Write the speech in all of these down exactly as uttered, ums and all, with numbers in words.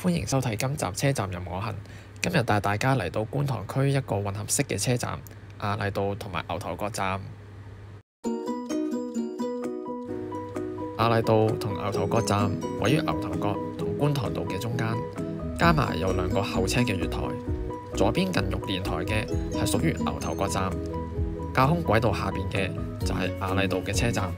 歡迎收睇今集車站任我行。今日帶大家嚟到觀塘區一個混合式嘅車站——亞禮道同埋牛頭角站。亞禮道同牛頭角站位於牛頭角同觀塘道嘅中間，加埋有兩個候車嘅月台。左邊近玉蓮台嘅係屬於牛頭角站，架空軌道下邊嘅就係亞禮道嘅車站。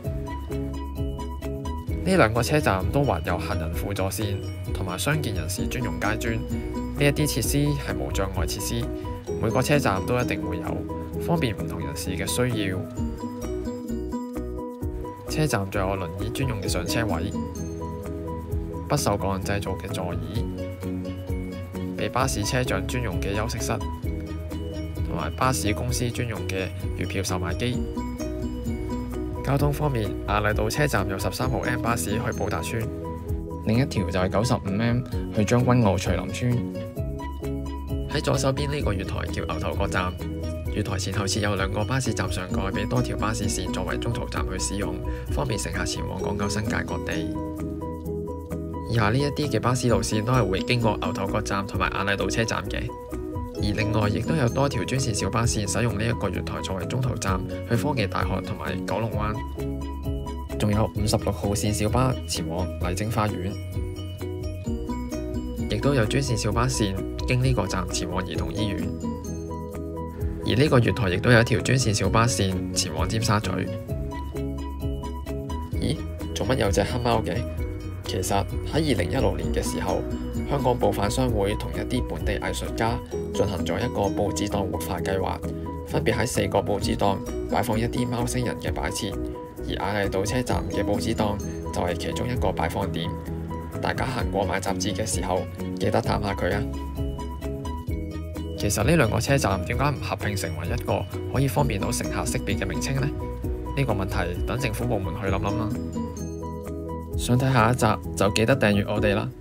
呢兩個車站都劃有行人輔助線同埋傷健人士專用階磚，呢一啲設施係無障礙設施，每個車站都一定會有，方便唔同人士嘅需要。車站仲有輪椅專用嘅上車位，不鏽鋼製造嘅座椅，俾巴士車長專用嘅休息室，同埋巴士公司專用嘅月票售賣機。交通方面，亞禮道車站有十三號 M 巴士去寶達邨，另一條就係九十五 M 去將軍澳翠林邨。喺左手邊呢個月台叫牛頭角站，月台前後設有兩個巴士站上蓋，俾多條巴士線作為中途站去使用，方便乘客前往港九新界各地。以下呢一啲嘅巴士路線都係會經過牛頭角站同埋亞禮道車站嘅。而另外亦都有多條專線小巴線使用呢一個月台作為中途站去科技大學同埋九龍灣，仲有五十六號線小巴前往麗晶花園，亦都有專線小巴線經呢個站前往兒童醫院。而呢個月台亦都有一條專線小巴線前往尖沙咀。咦？做乜有隻黑貓嘅？其實喺二零一六年嘅時候，香港報販商會同一啲本地藝術家進行咗一個報紙檔活化計劃，分別喺四個報紙檔擺放一啲貓星人嘅擺設，而亞禮道車站嘅報紙檔就係其中一個擺放點。大家行過買雜誌嘅時候，記得探下佢啊！其實呢兩個車站點解唔合併成為一個可以方便到乘客識別嘅名稱呢？呢個問題等政府部門去諗諗啦。想睇下一集就記得訂閱我哋啦！